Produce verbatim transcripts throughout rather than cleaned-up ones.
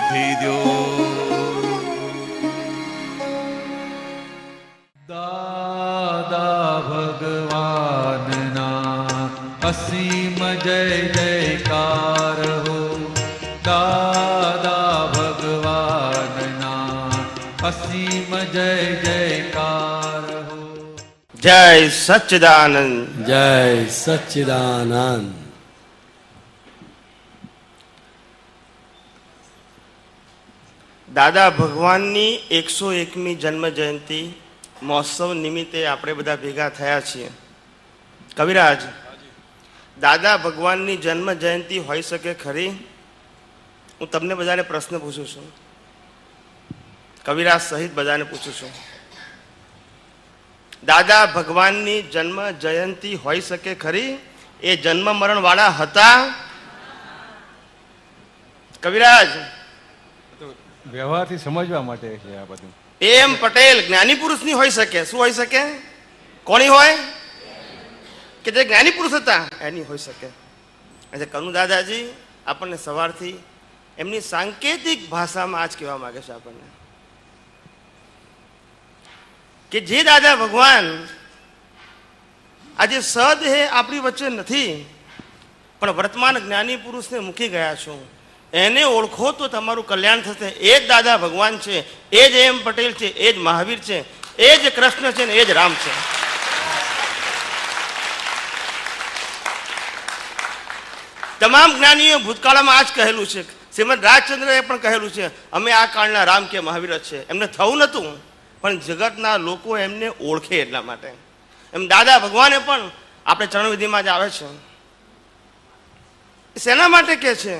સુખી દ્યો. દાદા ભગવાનના અસીમ જય જયકાર હો. દાદા ભગવાનના અસીમ જય જયકાર હો. જય સચ્ચિદાનંદ. જય સચ્ચિદાનંદ. દાદા ભગવાનની એકસો એકમી જન્મ જયંતિ મહોત્સવ નિમિત્તે આપણે બધા ભેગા થયા છીએ. કવિરાજ, દાદા ભગવાનની જન્મ જયંતિ હોઈ શકે ખરી? હું તમને બધાને પ્રશ્ન પૂછું છું, કવિરાજ સહિત બધાને પૂછું છું. દાદા ભગવાનની જન્મ જયંતિ હોઈ શકે ખરી? એ જન્મ મરણ વાળા હતા? કવિરાજ, વ્યવહારથી સમજવા માટે છે આ બધું. એમ પટેલ જ્ઞાની પુરુષની હોઈ શકે. શું હોઈ શકે? કોની હોય? કે જે જ્ઞાની પુરુષ હતા એની હોઈ શકે. એટલે કનુ દાદાજી આપણને સવારથી એમની સાંકેતિક ભાષામાં આજ કહેવા માંગે છે આપણને કે જે દાદા ભગવાન આજે સદેહ આપણી વચ્ચે નથી, પણ વર્તમાન જ્ઞાની પુરુષને મૂકી ગયા છો, એને ઓળખો તો તમારું કલ્યાણ થશે. એ જ દાદા ભગવાન છે, એ જ એમ પટેલ છે, એ જ મહાવીર છે, એ જ કૃષ્ણ છે ને એ જ રામ છે. તમામ જ્ઞાનીઓ ભૂતકાળમાં આ જ કહેલું છે. શ્રીમદ રાજચંદ્રએ પણ કહેલું છે, અમે આ કાળના રામ કે મહાવીર જ છે. એમને થવું નહોતું, પણ જગતના લોકો એમને ઓળખે એટલા માટે. એમ દાદા ભગવાને પણ આપણે ચરણવિધિમાં જ આવે છે. શેના માટે કે છે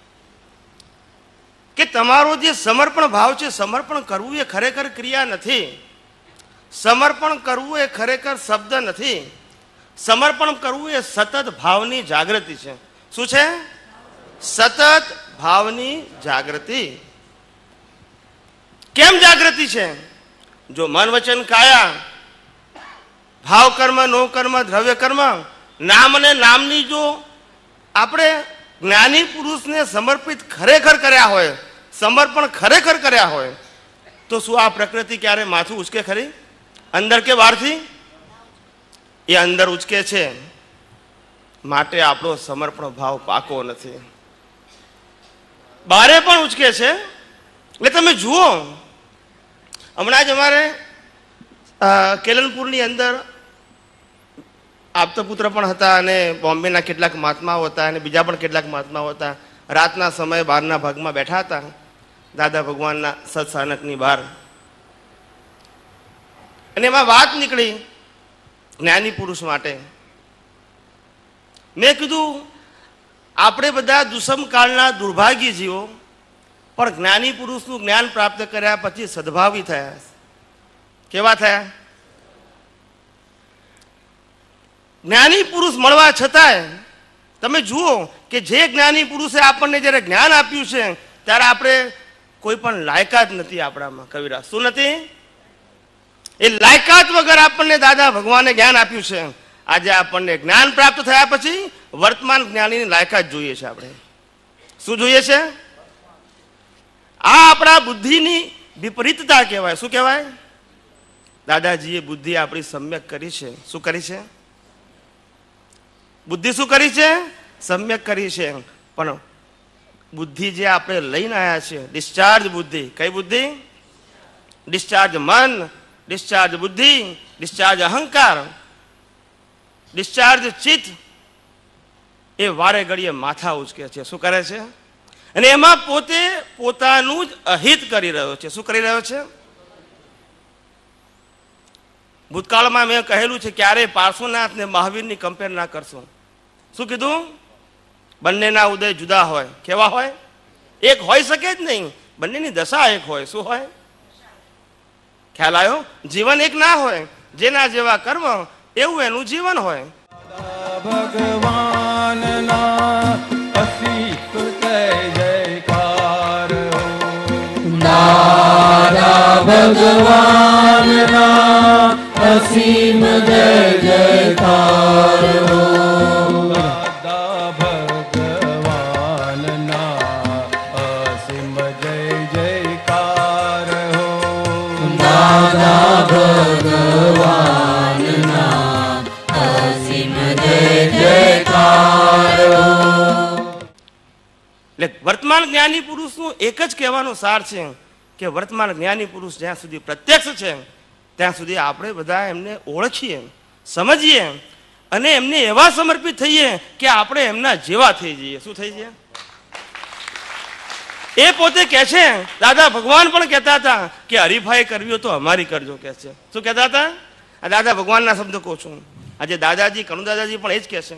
કે તમારો જે સમર્પણ ભાવ છે, સમર્પણ કરવું એ ખરેખર ક્રિયા નથી. સમર્પણ કરવું એ ખરેખર શબ્દ નથી. સમર્પણ કરવું એ સતત ભાવની જાગૃતિ છે. શું છે? સતત ભાવની જાગૃતિ. કેમ જાગૃતિ છે? જો મન વચન કાયા, ભાવ કર્મ, નો કર્મ, દ્રવ્ય કર્મ, નામ અને નામની જો આપણે જ્ઞાની પુરુષને સમર્પિત ખરેખર કર્યા હોય, સમર્પણ ખરેખર કર્યા હોય, તો શું આ પ્રકૃતિ ક્યારે માથું ઉચકે ખરી? અંદર કે બહારથી? એ અંદર ઉચકે છે. માટે આપણો સમર્પણ ભાવ પાકો નથી. બારે પણ ઉચકે છે. એટલે તમે જુઓ, હમણાં જ અમારે કેલનપુરની અંદર આપતપુત્ર પણ હતા અને બોમ્બેના કેટલાક મહાત્માઓ હતા અને બીજા પણ કેટલાક મહાત્માઓ હતા. રાતના સમયે બહારના ભાગમાં બેઠા હતા દાદા ભગવાનના સત્સાનકની બહાર, અને એમાં વાત નીકળી જ્ઞાની પુરુષ માટે. મેં કીધું આપણે બધા દુષ્મ કાળના દુર્ભાગ્ય જીવો, પણ જ્ઞાની પુરુષનું જ્ઞાન પ્રાપ્ત કર્યા પછી સદભાવી થયા. કેવા થયા? જ્ઞાની પુરુષ મળવા છતાંય તમે જુઓ કે જે જ્ઞાની પુરુષે આપણને જ્યારે જ્ઞાન આપ્યું છે ત્યારે આપણે કોઈ પણ લાયકાત નથી આપણામાં. કવિરાજ, શું નથી? એ લાયકાત વગર આપણને દાદા ભગવાને જ્ઞાન આપ્યું છે. આજે આપણને જ્ઞાન પ્રાપ્ત થયા પછી વર્તમાન જ્ઞાનીની લાયકાત જોઈએ છે. આપણે શું જોઈએ છે? આ આપણા બુદ્ધિની વિપરીતતા કહેવાય. શું કહેવાય? દાદાજીએ બુદ્ધિ આપણી સમ્યક કરી છે. શું કરી છે? બુદ્ધિ શું કરી છે? સમ્યક કરી છે. પણ બુદ્ધિ જે આપણે લઈને આવ્યા છે, ડિસ્ચાર્જ બુદ્ધિ. કઈ બુદ્ધિ? ડિસ્ચાર્જ મન, ડિસ્ચાર્જ બુદ્ધિ, ડિસ્ચાર્જ અહંકાર, ડિસ્ચાર્જ ચિત્ત, એ વારે ઘડીએ માથા ઉચકે છે. શું કરે છે? અને એમાં પોતે પોતાનું જ અહિત કરી રહ્યો છે. શું કરી રહ્યો છે? ભૂતકાળમાં મેં કહેલું છે, ક્યારે પાર્શ્વનાથ ને મહાવીરની કમ્પેર ના કરશો. શું કીધું? બંનેના ઉદય જુદા હોય. કેવા હોય? એક હોઈ શકે જ નહીં. બંનેની દશા એક હોય. શું હોય? ખ્યાલ આવ્યો? જીવન એક ના હોય. જેના જેવા કર્મ એવું એનું જીવન હોય. ભગવાનના અસીમ જય જયકાર. દાદા ભગવાનના અસીમ જય જયકાર. દાદા ભગવાનના અસીમ જય દાદા ભગવાનના અસીમ જય જયકાર હો. એટલે વર્તમાન જ્ઞાની પુરુષનું એક જ કહેવાનો સાર છે કે વર્તમાન જ્ઞાની પુરુષ જ્યાં સુધી પ્રત્યક્ષ છે ત્યાં સુધી આપણે બધા એમને ઓળખીએ, સમજીએ અને એમને એવા સમર્પિત થઈએ કે આપણે એમના જેવા થઈ જઈએ. શું થઈ જઈએ? એ પોતે કહે છે, દાદા ભગવાન પણ કહેતા હતા કે હરીફાઈ કરવી હોય તો અમારી કરજો કે છે. શું કહેતા હતા? આ દાદા ભગવાનના શબ્દ કહું છું. આજે દાદાજી, કનુ દાદાજી પણ એ જ કહે છે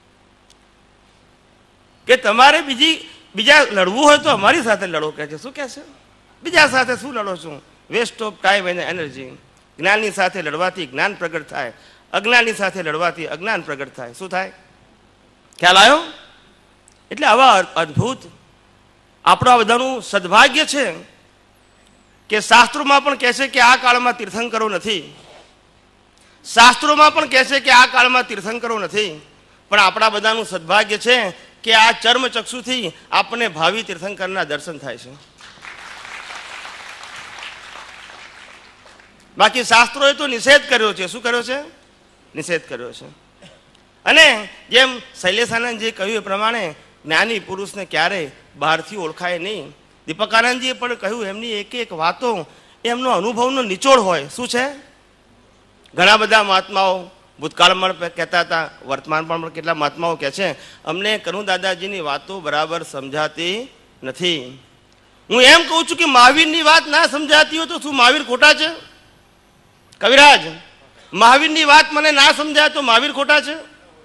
કે તમારે બીજી બીજા લડવું હોય તો અમારી સાથે લડો કે છે. શું કહે છે? બીજા સાથે શું લડો છો? Waste of time and energy. જ્ઞાનની સાથે લડવાથી જ્ઞાન પ્રગટ થાય, અજ્ઞાનની સાથે લડવાથી અજ્ઞાન પ્રગટ થાય. શું થાય? ખ્યાલ આવ્યો? એટલે આવા અદ્ભુત આપણું આ બધાનું સદભાગ્ય છે કે શાસ્ત્રોમાં પણ કહે છે કે આ કાળમાં તીર્થંકરો નથી, શાસ્ત્રોમાં પણ કહે છે કે આ કાળમાં તીર્થંકરો નથી, પણ આપણા બધાનું સદભાગ્ય છે કે આ ચર્મ ચક્ષુથી આપણને ભાવિ તીર્થંકરના દર્શન થાય છે. બાકી શાસ્ત્રોએ તો નિષેધ કર્યો છે. શું કર્યો છે? નિષેધ કર્યો છે. અને જેમ શૈલેષાનંદજીએ કહ્યું એ પ્રમાણે જ્ઞાની પુરુષને ક્યારેય બહારથી ઓળખાય નહીં. દીપકાનંદજીએ પણ કહ્યું એમની એક એક વાતો એમનો અનુભવનો નિચોડ હોય. શું છે? ઘણા બધા મહાત્માઓ ભૂતકાળમાં કહેતા હતા, વર્તમાનમાં પણ કેટલા મહાત્માઓ કહે છે અમને કનુ દાદાજીની વાતો બરાબર સમજાતી નથી. હું એમ કહું છું કે મહાવીરની વાત ના સમજાતી હોય તો શું મહાવીર ખોટા છે? કવિરાજ, મહાવીરની વાત મને ના સમજાય તો મહાવીર ખોટા છે?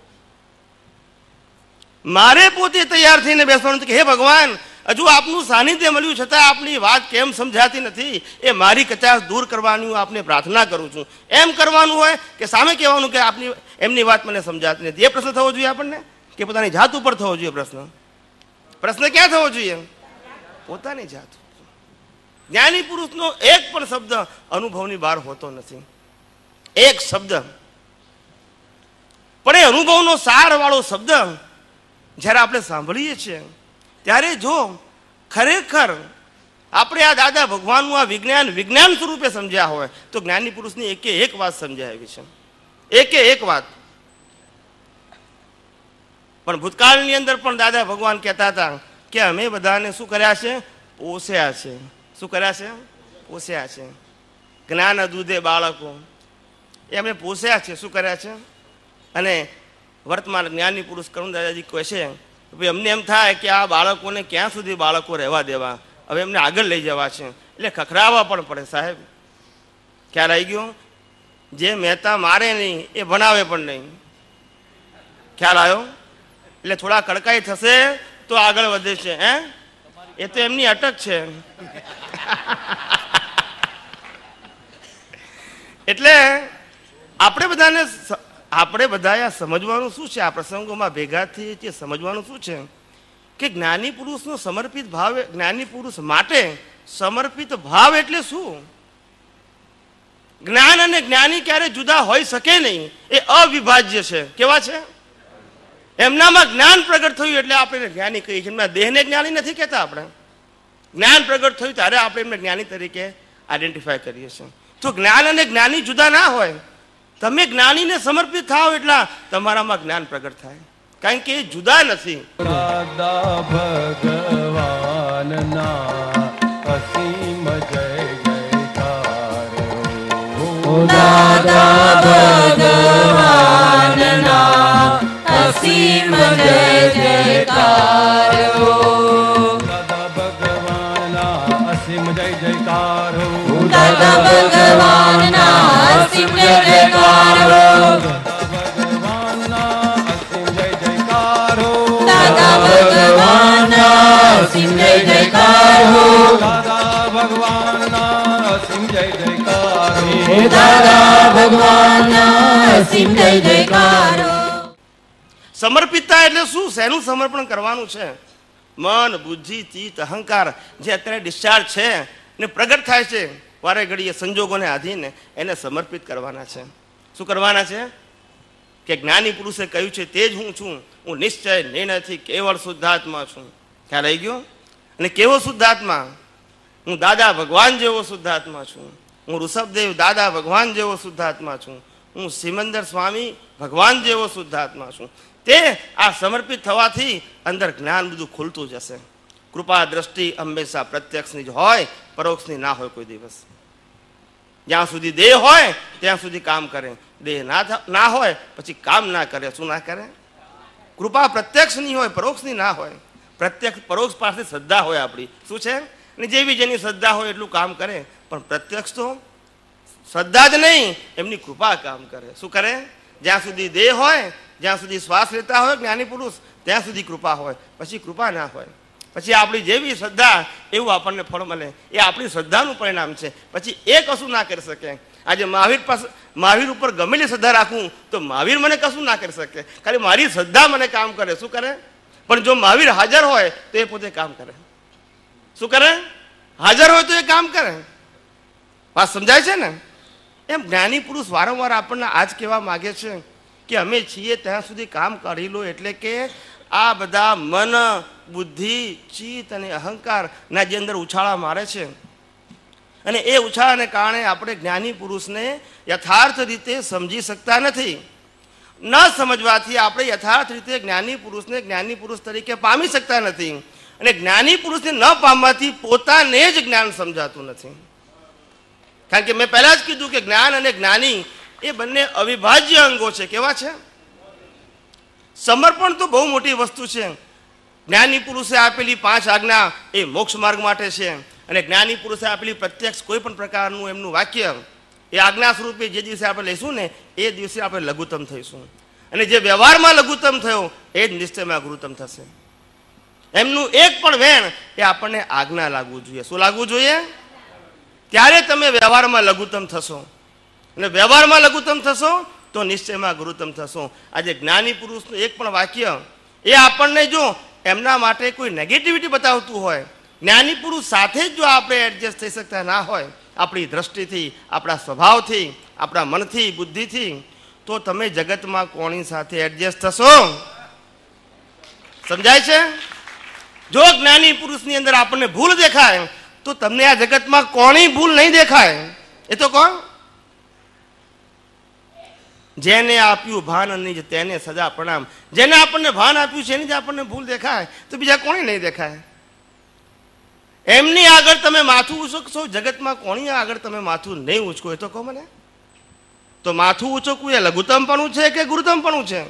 મારે પોતે તૈયાર થઈને બેસવાનું છે કે હે ભગવાન, હજુ આપનું સાનિધ્ય મળ્યું છતાં આપની વાત કેમ સમજાતી નથી, એ મારી કચાશ દૂર કરવાની હું આપને પ્રાર્થના કરું છું. એમ કરવાનું હોય કે સામે કહેવાનું કે આપની એમની વાત મને સમજાતી નથી. એ પ્રશ્ન થવો જોઈએ આપણને કે પોતાની જાત ઉપર થવો જોઈએ પ્રશ્ન? પ્રશ્ન ક્યાં થવો જોઈએ? પોતાની જાત. જ્ઞાની પુરુષનો એક પણ શબ્દ અનુભવની બહાર હોતો નથી. એક શબ્દ પણ એ અનુભવનો સાર વાળો શબ્દ જ્યારે આપણે સાંભળીએ છીએ ત્યારે જો ખરેખર આપણે આ દાદા ભગવાનનું આ વિજ્ઞાન વિજ્ઞાન સ્વરૂપે સમજ્યા હોય તો જ્ઞાની પુરુષની એકે એક વાત સમજાય એવી છે. એકે એક વાત. પણ ભૂતકાળની અંદર પણ દાદા ભગવાન કહેતા હતા કે અમે બધાને શું કર્યા છે? પોસ્યા છે. શું કર્યા છે? પોસ્યા છે. જ્ઞાન દૂધે બાળકો એમને પોસ્યા છે. શું કર્યા છે? અને વર્તમાન જ્ઞાની પુરુષ કનુ દાદાજી કહે છે ભાઈ અમને એમ થાય કે આ બાળકોને ક્યાં સુધી બાળકો રહેવા દેવા, હવે એમને આગળ લઈ જવા છે, એટલે ખખડાવવા પણ પડે સાહેબ. ખ્યાલ આવી ગયો? જે મહેતા મારે નહીં એ ભણાવે પણ નહીં. ખ્યાલ આવ્યો? એટલે થોડા કડકાઈ થશે તો આગળ વધે છે. હે, એ તો એમની અટક છે. એટલે આપણે બધાને આપણે બધા સમજવાનું શું છે? આ પ્રસંગોમાં ભેગા થઈએ છીએ સમજવાનું શું છે કે જ્ઞાની પુરુષનો સમર્પિત ભાવ, જ્ઞાની પુરુષ માટે સમર્પિત ભાવ એટલે શું? જ્ઞાન અને જ્ઞાની ક્યારે જુદા હોઈ શકે નહીં. એ અવિભાજ્ય છે. કેવા છે? એમનામાં જ્ઞાન પ્રગટ થયું એટલે આપણે જ્ઞાની કહીએ છીએ. એમના દેહને જ્ઞાની નથી કહેતા આપણે. જ્ઞાન પ્રગટ થયું ત્યારે આપણે એમને જ્ઞાની તરીકે આઈડેન્ટિફાય કરીએ છીએ. તો જ્ઞાન અને જ્ઞાની જુદા ના હોય. તમે જ્ઞાનીને સમર્પિત થાઓ એટલા તમારામાં જ્ઞાન પ્રગટ થાય, કારણ કે એ જુદા નથી. દાદા ભગવાનના અસીમ જય જયકાર હો. દાદા ભગવાનના અસીમ જય જયકાર હો. દાદા ભગવાનના અસીમ જય જયકાર હો. દાદા ભગવાનના અસીમ જય જયકાર હો. દાદા ભગવાનના અસીમ જય જયકાર હો. દાદા ભગવાનના અસીમ જય જયકાર હો. દાદા ભગવાનના અસીમ જય જયકાર હો. સમર્પિતતા એટલે શું? શેનું સમર્પણ કરવાનું છે? મન, બુદ્ધિ, ચિત્ત, અહંકાર જે અત્યારે ડિસ્ચાર્જ છે ને પ્રગટ થાય છે વારે ઘડીએ સંજોગોને આધીને, એને સમર્પિત કરવાના છે. શું કરવાના છે? કે જ્ઞાની પુરુષે કહ્યું છે તે જ હું છું. હું નિશ્ચય નિર્ણયથી કેવળ શુદ્ધાત્મા છું. ખ્યાલ આવી ગયો? અને કેવો શુદ્ધાત્મા? હું દાદા ભગવાન જેવો શુદ્ધાત્મા છું. હું ઋષભદેવ દાદા ભગવાન જેવો શુદ્ધાત્મા છું, હું સિમંદર સ્વામી ભગવાન જેવો શુદ્ધાત્મા છું. તે આ સમર્પિત થવાથી અંદર જ્ઞાન બધું ખુલતું જશે. કૃપા દ્રષ્ટિ હંમેશા પ્રત્યક્ષની જ હોય, પરોક્ષની ના હોય કોઈ દિવસ. જ્યાં સુધી દેહ હોય ત્યાં સુધી કામ કરે, દેહ ના ના હોય પછી કામ ના કરે. શું ના કરે? કૃપા પ્રત્યક્ષની હોય, પરોક્ષની ના હોય. પ્રત્યક્ષ પરોક્ષ પાસે શ્રદ્ધા હોય આપણી, શું છે, અને જેવી જેની શ્રદ્ધા હોય એટલું કામ કરે. પણ પ્રત્યક્ષ તો શ્રદ્ધા જ નહીં, એમની કૃપા કામ કરે. શું કરે? જ્યાં સુધી દેહ હોય, જ્યાં સુધી શ્વાસ લેતા હોય જ્ઞાની પુરુષ, ત્યાં સુધી કૃપા હોય, પછી કૃપા ના હોય. પછી આપણી જેવી શ્રદ્ધા એવું આપણને ફળ મળે. એ આપણી શ્રદ્ધાનું પરિણામ છે. પછી એ કશું ના કરી શકે. આજે મહાવીર પાસે મહાવીર ઉપર ગમેલી શ્રદ્ધા રાખું તો મહાવીર મને કશું ના કરી શકે. ખાલી મારી શ્રદ્ધા મને કામ કરે. શું કરે? પણ જો મહાવીર હાજર હોય તો એ પોતે કામ કરે. શું કરે? હાજર હોય તો એ કામ કરે. વાત સમજાય છે ને? એમ જ્ઞાની પુરુષ વારંવાર આપણને આજ કહેવા માગે છે કે અમે છીએ ત્યાં સુધી કામ કરી લો. એટલે કે આ બધા મન, બુદ્ધિ, ચિત્ત અને અહંકાર ના જે અંદર ઉછાળા મારે છે, અને એ ઉછાળાને કારણે આપણે જ્ઞાની પુરુષને યથાર્થ રીતે સમજી શકતા નથી. ન સમજવાથી આપણે યથાર્થ રીતે જ્ઞાની પુરુષને જ્ઞાની પુરુષ તરીકે પામી શકતા નથી. અને જ્ઞાની પુરુષને ન પામવાથી પોતાને જ જ્ઞાન સમજાતું નથી. કારણ કે મેં પહેલા જ કીધું કે જ્ઞાન અને જ્ઞાની એ બંને અવિભાજ્ય અંગો છે. કેવા છે? સમર્પણ તો બહુ મોટી વસ્તુ છે. જ્ઞાની પુરુષે આપેલી પાંચ આજ્ઞા એ મોક્ષ માર્ગ માટે છે. અને જ્ઞાની પુરુષે આપેલી પ્રત્યક્ષ કોઈ પણ પ્રકારનું એમનું વાક્ય એ આજ્ઞા સ્વરૂપે જે દિવસે આપણે લઈશું ને એ દિવસે આપણે લઘુત્તમ થઈશું. અને જે વ્યવહારમાં લઘુત્તમ થયો એ જ નિશ્ચયમાં ગુરુત્તમ થશે. એમનું એક પણ વેણ એ આપણને આજ્ઞા લાગવું જોઈએ. શું લાગવું જોઈએ? ત્યારે તમે વ્યવહારમાં લઘુત્તમ થશો. અને વ્યવહારમાં લઘુત્તમ થશો તો નિશ્ચયમાં ગુરુત્તમ થશો. આજે જ્ઞાની પુરુષનું એક પણ વાક્ય એ આપણને જો એમના માટે કોઈ નેગેટિવિટી બતાવતું હોય, જ્ઞાની પુરુષ સાથે જ જો આપણે એડજસ્ટ થઈ શકતા ના હોય આપણી દ્રષ્ટિથી, આપણા સ્વભાવથી, આપણા મનથી, બુદ્ધિથી, તો તમે જગતમાં કોની સાથે એડજસ્ટ થશો? સમજાય છે? જો જ્ઞાની પુરુષની અંદર આપણને ભૂલ દેખાય તો તમને આ જગતમાં કોની ભૂલ નહીં દેખાય? એ તો કોણ? જેને આપ્યું ભાન નહીં તેને સદા પ્રણામ. જેને આપણને ભાન આપ્યું છે એની જ આપણને ભૂલ દેખાય તો બીજા કોને નહીં દેખાય? એમની આગળ તમે માથું ઉંચકશો, જગતમાં કોની આગળ તમે માથું નહીં ઉંચકો? એ તો કહો મને. તો માથું ઉંચકવું એ લઘુત્તમપણું છે કે ગુરુત્તમપણું છે?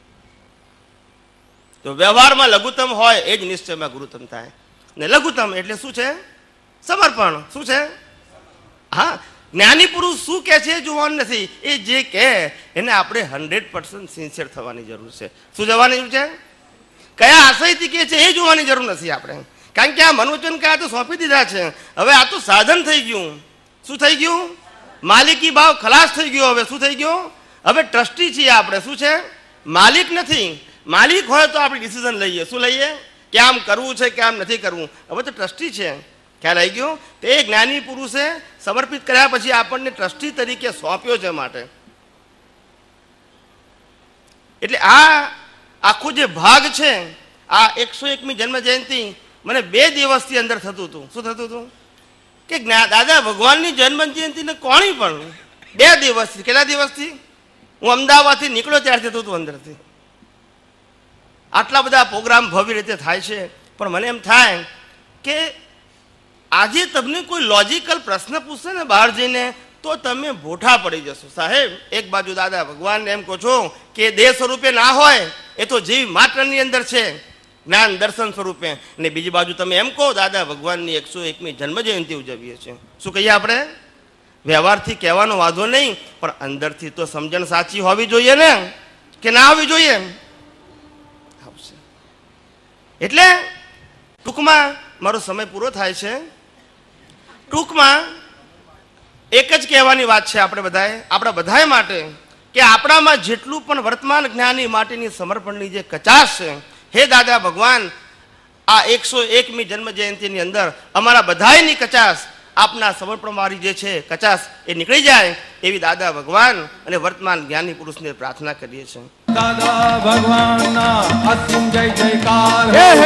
તો વ્યવહારમાં લઘુત્તમ હોય એ જ નિશ્ચયમાં ગુરુત્તમ થાય. ને લઘુત્તમ એટલે શું છે? સમર્પણ. શું છે? હા, જ્ઞાની પુરુષ શું કહે છે એ જોવાનું નથી. એ જે કહે એને આપણે હંડ્રેડ પર્સન્ટ સિન્સિયર થવાની જરૂર છે. શું જવાની જરૂર છે? કયા આશયથી કહે છે એ જોવાની જરૂર નથી આપણે. કારણ કે આ મનોવચન કયા તો સોંપી દીધા છે. હવે આ તો સાધન થઈ ગયું. શું થઈ ગયું? માલિકી ભાવ ખલાસ થઈ ગયો. હવે શું થઈ ગયો? હવે ટ્રસ્ટી છીએ આપણે. શું છે? માલિક નથી. માલિક હોય તો આપણે ડિસિઝન લઈએ. શું લઈએ? કે આમ કરવું છે કે આમ નથી કરવું. હવે તો ટ્રસ્ટી છે. ખ્યાલ આવી ગયો? તે જ્ઞાની પુરુષે સમર્પિત કર્યા પછી આપણને ટ્રસ્ટી તરીકે સોંપ્યો છે માટે. એટલે આ આખો જે ભાગ છે, આ એકસો એકમી જન્મ જયંતિ મને બે દિવસથી અંદર થતું હતું. શું થતું હતું? કે દાદા ભગવાનની જન્મ જયંતિને કોણી પણ બે દિવસથી, કેટલા દિવસથી હું અમદાવાદથી નીકળ્યો ત્યારથી થતું હતું અંદરથી. આટલા બધા પ્રોગ્રામ ભવ્ય રીતે થાય છે, પણ મને એમ થાય કે આજે તમને કોઈ લોજિકલ પ્રશ્ન પૂછશે ને બહાર જઈને તો તમે ભોઠા પડી જશો. સાહેબ, એક બાજુ દાદા ભગવાનને એમ કહો છો કે દેહ સ્વરૂપે ના હોય, એ તો જીવ માત્રની અંદર છે, જ્ઞાન દર્શન સ્વરૂપે, અને બીજી બાજુ તમે એમ કહો દાદા ભગવાનની એકસો એકમી જન્મ જયંતિ ઉજવીએ છીએ. શું કહીએ આપણે? વ્યવહારથી કહેવાનો વાંધો નહીં, પણ અંદરથી તો સમજણ સાચી હોવી જોઈએ ને, કે ના હોવી જોઈએ? એટલે ટૂંકમાં મારો સમય પૂરો થાય છે. ટૂંકમાં એક જ કહેવાની વાત છે આપણે બધાએ, આપણા બધાએ માટે, કે આપણામાં જેટલું પણ વર્તમાન જ્ઞાની માટેની સમર્પણની જે કચાશ છે, હે દાદા ભગવાન, આ એકસો એકમી જન્મ જયંતિની અંદર અમારા બધાની કચાશ, આપના સમર્પણવાળી જે છે કચાશ, એ નીકળી જાય એવી દાદા ભગવાન અને વર્તમાન જ્ઞાની પુરુષને પ્રાર્થના કરીએ છીએ. દાદા ભગવાનના અસીમ જય જયકાર.